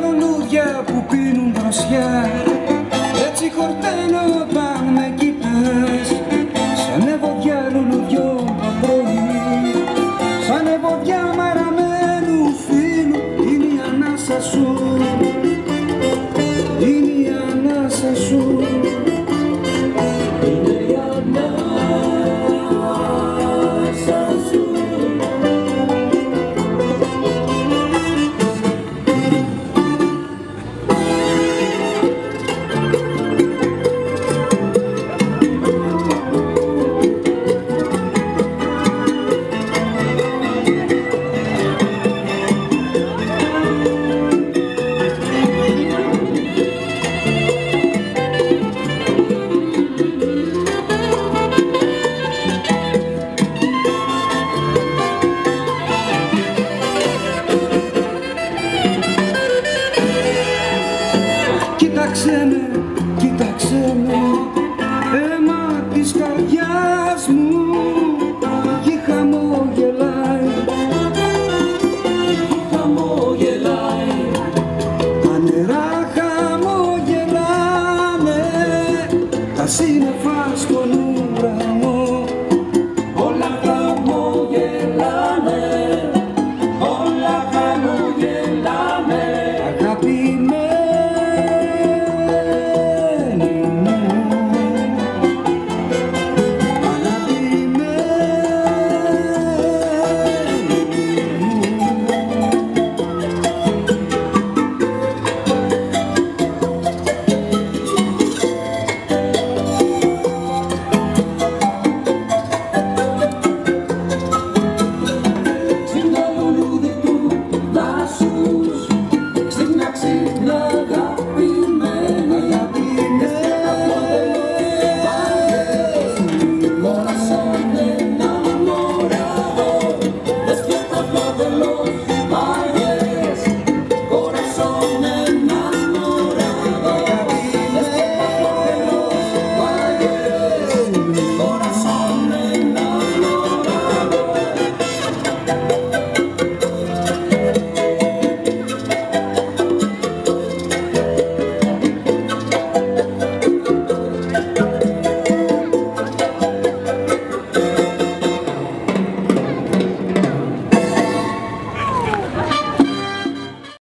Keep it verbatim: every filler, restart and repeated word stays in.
λουλούδια που πίνουν δροσιά, έτσι χορταίνω όταν με κοιτάς. Σαν ευωδιά λουλουδιών το πρωί, σαν ευωδιά μαραμένου φίλου, είναι η ανάσα σου, είναι η ανάσα σου. Κοίταξε με, κοίταξε με, αίμα της καρδιάς μου κι χαμογελάει, χαμογελάει, τα νερά χαμογελάνε, τα σύννεφα στον ουρανό, όλα χαμογελάνε, όλα χαμογελάνε, αγάπη